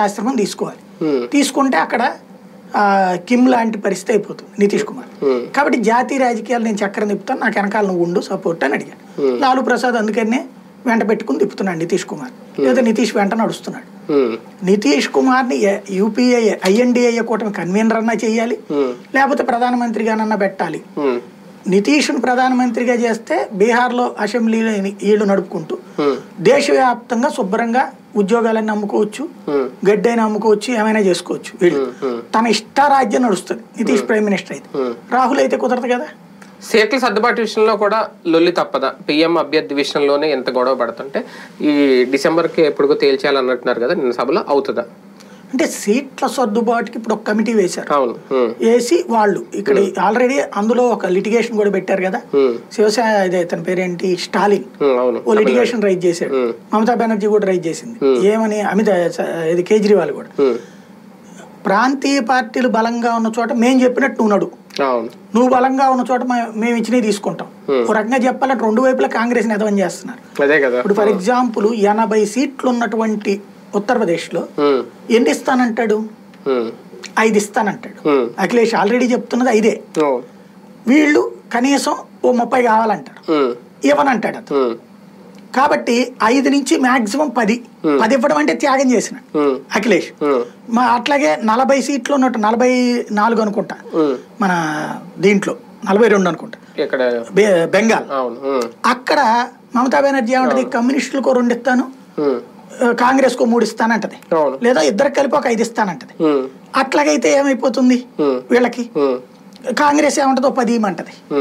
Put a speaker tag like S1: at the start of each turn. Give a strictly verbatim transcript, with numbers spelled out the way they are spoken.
S1: గృహస్థాశ్రమం తీసుకోవాలి. తీసుకుంటే అక్కడ కిమ్ లాంటి పరిస్థితి అయిపోతుంది నితీష్ కుమార్. కాబట్టి జాతీయ రాజకీయాలు నేను చక్రం తిప్పుతాను, నాకు వెనకాల నువ్వు ఉండు సపోర్ట్ అని అడిగాను. లాలూ ప్రసాద్ అందుకనే వెంట పెట్టుకుని తిప్పుతున్నాడు నితీష్ కుమార్, లేదా నితీష్ వెంట నడుస్తున్నాడు. నితీష్ కుమార్ ని యూపీఏ ఐఎన్డిఏ కూటమి కన్వీనర్ అన్నా చేయాలి, లేకపోతే ప్రధానమంత్రిగానన్నా పెట్టాలి. నితీష్ను ప్రధానమంత్రిగా చేస్తే బీహార్లో అసెంబ్లీలో వీళ్ళు నడుపుకుంటూ దేశవ్యాప్తంగా శుభ్రంగా ఉద్యోగాలన్నీ అమ్ముకోవచ్చు, గడ్డైనా అమ్ముకోవచ్చు, ఏమైనా చేసుకోవచ్చు. వీళ్ళు తన ఇష్టారాజ్యం నడుస్తుంది నితీష్ ప్రైమ్ మినిస్టర్ అయితే. రాహుల్ అయితే కుదరదు కదా.
S2: సీట్ల సర్దుబాటు విషయంలో కూడా లొల్లి తప్పదా? పిఎం అభ్యర్థి విషయంలోనే ఎంత గొడవ పడుతుంటే ఈ డిసెంబర్కి ఎప్పుడుకో తేల్చేయాలన్నట్టున్నారు కదా, నిన్న సభలో అవుతుందా?
S1: అంటే సీట్ల సర్దుబాటుకి ఇప్పుడు ఒక కమిటీ వేశారు. వేసి వాళ్ళు ఇక్కడ ఆల్రెడీ అందులో ఒక లిటిగేషన్ కూడా పెట్టారు కదా. శివసేన ఇదే తన పేరేంటి స్టాలిన్ ఓ లిటిగేషన్ రైజ్ చేశాడు, మమతా బెనర్జీ కూడా రైజ్ చేసింది. ఏమని అమిత ఇది కేజ్రీవాల్ కూడా ప్రాంతీయ పార్టీలు బలంగా ఉన్న చోట మేము చెప్పినట్టు నువ్వు నడు, నువ్వు బలంగా ఉన్న చోట మేము ఇచ్చినవి తీసుకుంటాం. ఒక రకంగా చెప్పాలంటే రెండు వైపులా కాంగ్రెస్ నిధవం చేస్తున్నారు. ఇప్పుడు ఫర్ ఎగ్జాంపుల్ ఎనభై సీట్లు ఉన్నటువంటి ఉత్తరప్రదేశ్ లో ఎన్ని ఇస్తానంటాడు? ఐదు ఇస్తానంటాడు. అఖిలేష్ ఆల్రెడీ చెప్తున్నది ఐదే. వీళ్ళు కనీసం ఓ ముప్పై కావాలంటారు, ఇవ్వనంటాడు అతను. కాబట్టి ఐదు నుంచి మాక్సిమం పది పది ఇవ్వడం అంటే త్యాగం చేసిన అఖిలేష్. మా అట్లాగే నలభై సీట్లు ఉన్నట్టు నలభై నాలుగు అనుకుంటా మన దీంట్లో, నలభై రెండు అనుకుంటా బెంగాల్. అక్కడ మమతా బెనర్జీ ఏమంటది, కమ్యూనిస్టులకు రెండు ఇస్తాను, కాంగ్రెస్ కు మూడు ఇస్తానంటది, లేదా ఇద్దరు కలిపి ఒక ఐదు ఇస్తానంటది. అట్లాగైతే ఏమైపోతుంది వీళ్ళకి, కాంగ్రెస్ ఏమంటదో పది ఇవ్వమంటది.